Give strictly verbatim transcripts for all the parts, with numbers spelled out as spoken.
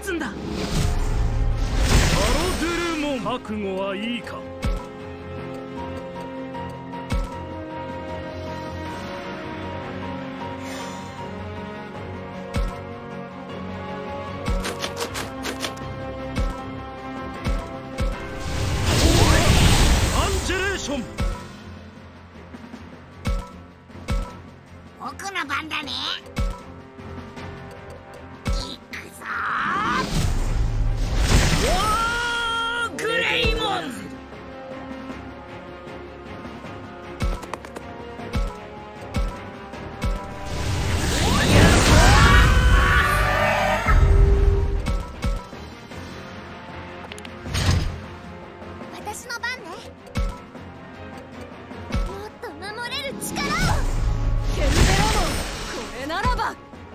すんだ。ハロドゥルモン、覚悟はいいか。 僕の番だね。行くぞー。おー、グレイモン。私の番ね。もっと守れる力を。 ケルベロモン、これならば。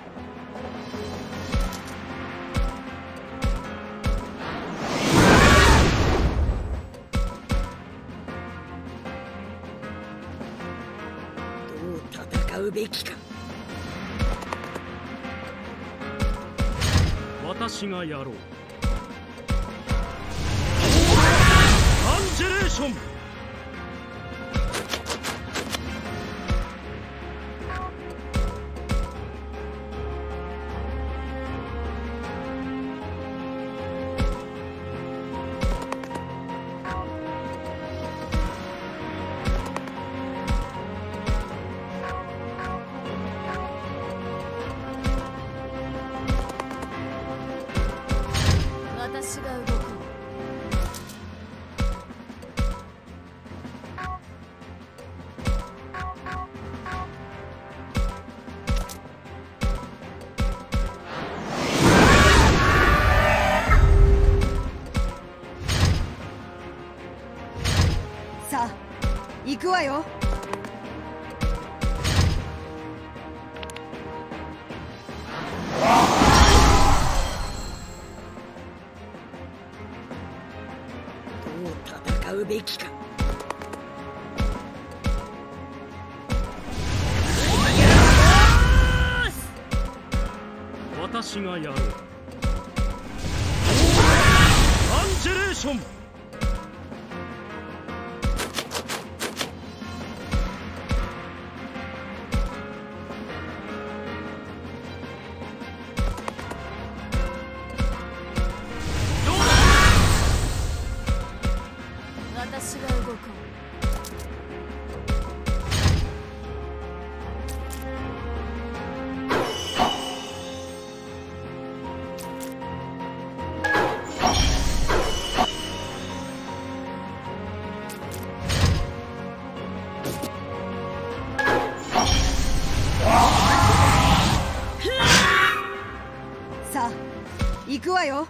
どう戦うべきか。 私がやろう。アンジェレーション。 私が動く。さあ、行くわよ。 どう戦うべきか。 私がやろう。アンジェレーション。 私が動こう。さあ、行くわよ。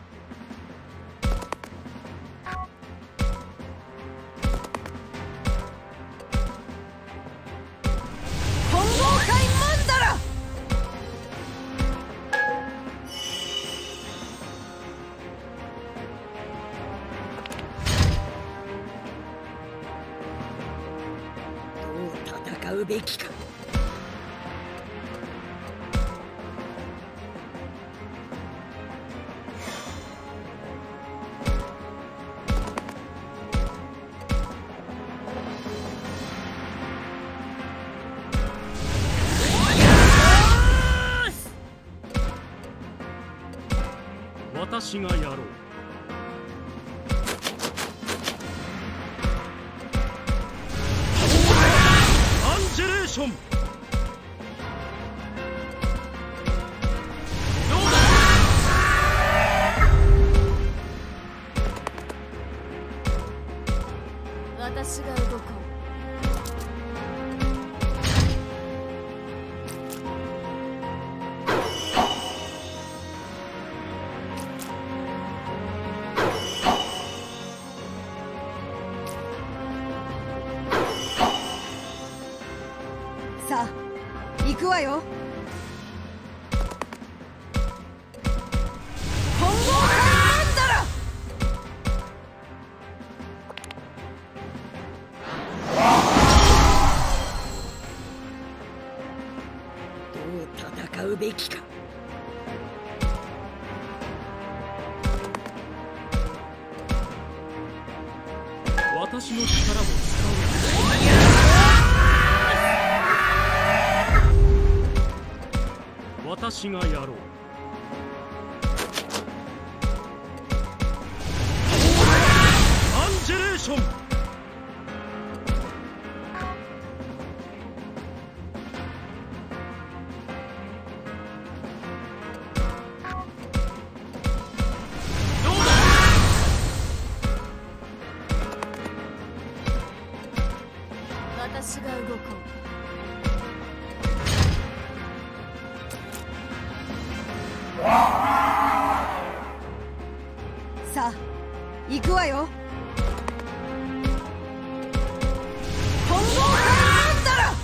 混合界マンダラ。 どう戦うべきか。 私がやろう。アンジェレーション。 私が動こう。さあ、行くわよ。混合界マンダラ。 どう戦うべきか。 私の力も使う。私がやろう。アンジェレーション。 私が動こう。 さあ行くわよ。混合なんだら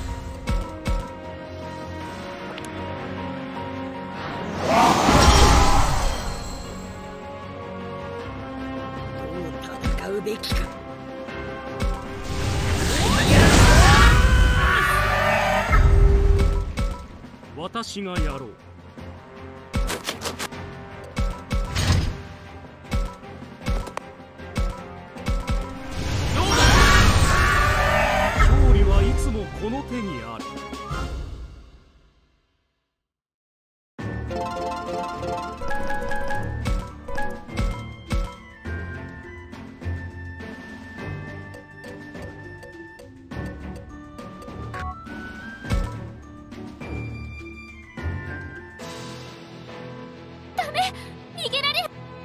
どう戦うべきか。 私がやろう。勝利はいつもこの手にある。 逃げられる。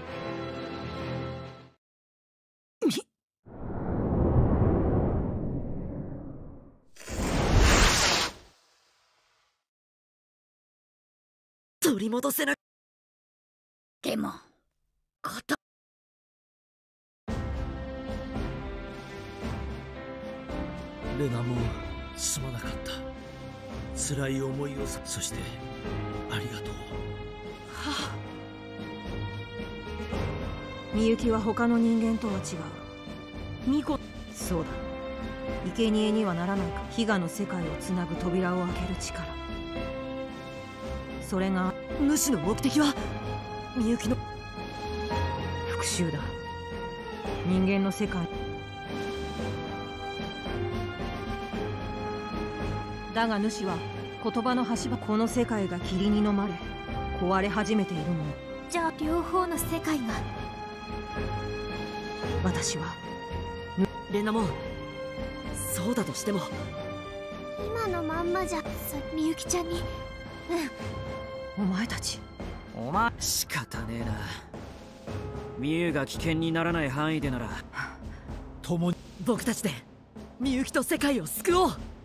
取り戻せな。 でもことレナもすまなかった。辛い思いをさ、そしてありがとう。 はあ、みゆきは他の人間とは違う。ミコ、そうだ。生贄にはならないか。悲願の世界をつなぐ扉を開ける力、それが主の目的はみゆきの復讐だ。人間の世界だが、主は言葉の端はこの世界が霧に飲まれ壊れ始めているもの。 じゃあ両方の世界が。 私はレナもそうだとしても今のまんまじゃみゆきちゃんに。 お前たち。 お前仕方ねえな。みゆが危険にならない範囲でなら共に僕たちでみゆきと世界を救おう。